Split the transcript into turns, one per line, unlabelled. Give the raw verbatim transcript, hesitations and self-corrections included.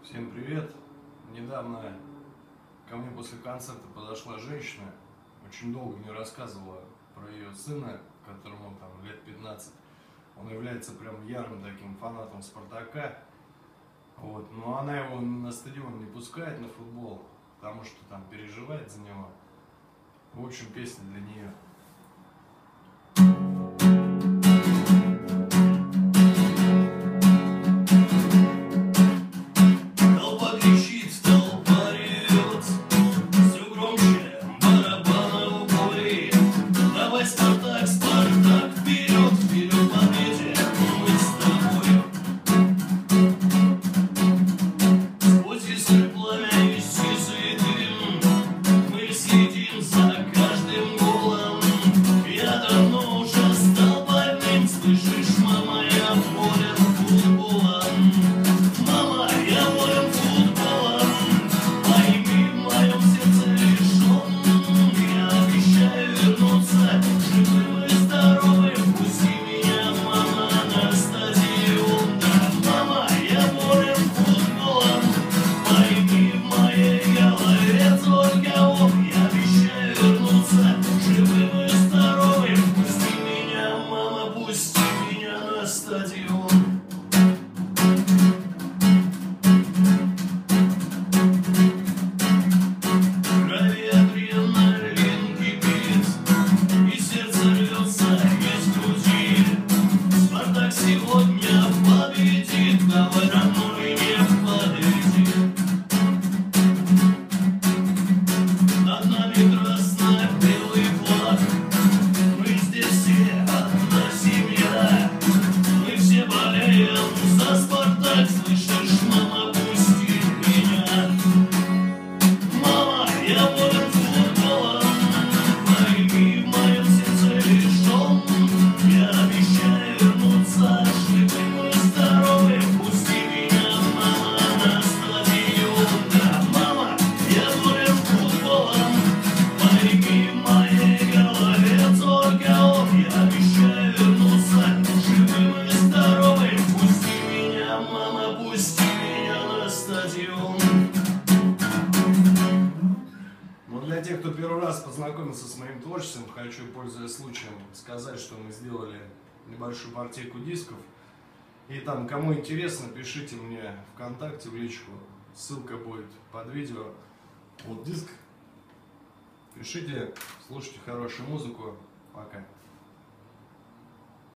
Всем привет! Недавно ко мне после концерта подошла женщина, очень долго мне рассказывала про ее сына, которому там лет пятнадцать. Он является прям ярым таким фанатом Спартака. Вот. Но она его на стадион не пускает, на футбол, потому что там переживает за него. В общем, песня для нее.
Спартак, Спартак, вперед, вперед, победе, мы с тобой. Сквозь искры пламя и сизый дым мы следим за каждым голом. Я давно уже стал больным, слышишь, мама, я болен футболом. Мама, я болен футболом, пойми, в моем сердце лишь он. Я обещаю вернуться живым и здоровым, пусти меня, мама, на стадион. Да, мама, я болен футболом, пойми, в моей голове только он. Я обещаю вернуться живым и здоровым, пусти меня, мама, пусти меня на стадион. Крови адреналин кипит, и сердце рвется из груди. Спартак сегодня победит, давай домой не подойди. Над нами красно-белый флаг, мы здесь все одна семья. Мы все болеем за Спартак, слышишь, мама, пусти меня. Мама, я болен футболом, пойми, в моем сердце лишь он. Я обещаю вернуться живым и здоровым, пусти меня, мама, на стадион. Да, мама, я болен футболом, пойми, в моей голове только он. Я обещаю вернуться живым и здоровым, пусти меня, мама, пусти меня на стадион.
Но для тех, кто первый раз познакомился с моим творчеством, хочу, пользуясь случаем, сказать, что мы сделали небольшую партийку дисков. И там, кому интересно, пишите мне ВКонтакте в личку, ссылка будет под видео. Вот диск. Пишите, слушайте хорошую музыку. Пока.